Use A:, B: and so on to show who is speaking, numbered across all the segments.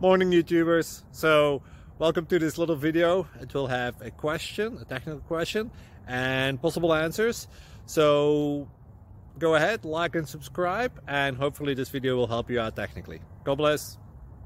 A: Morning YouTubers. So welcome to this little video. It will have a question, a technical question, and possible answers. So go ahead, like and subscribe, and hopefully this video will help you out technically. God bless.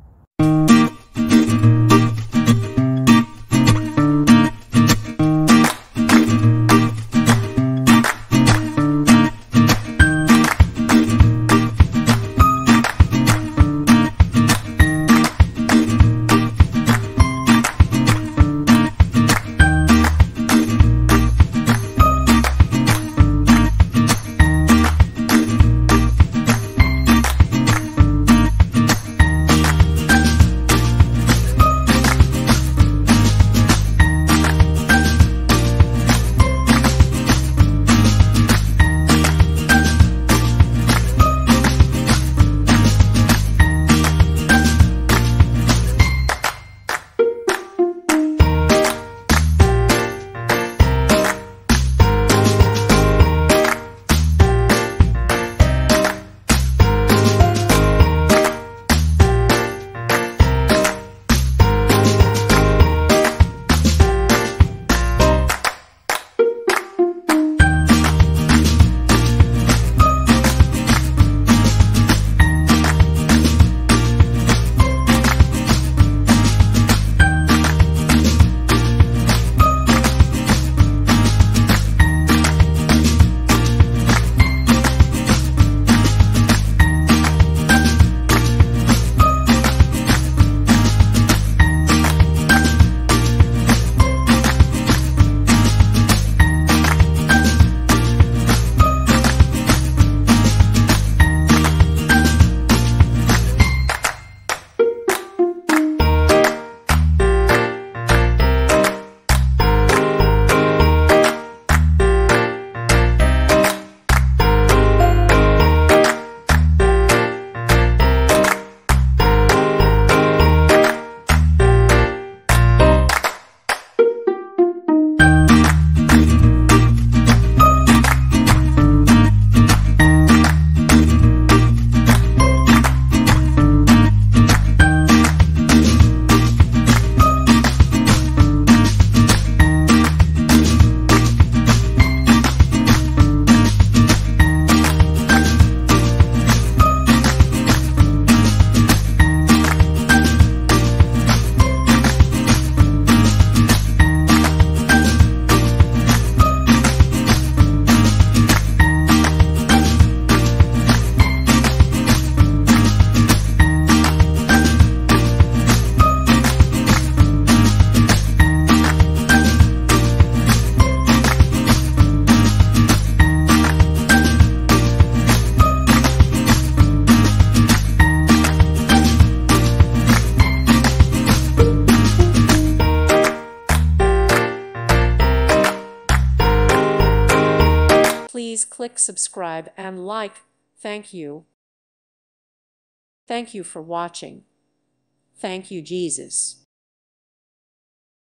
B: Please click subscribe and like. Thank you. Thank you for watching. Thank you, Jesus.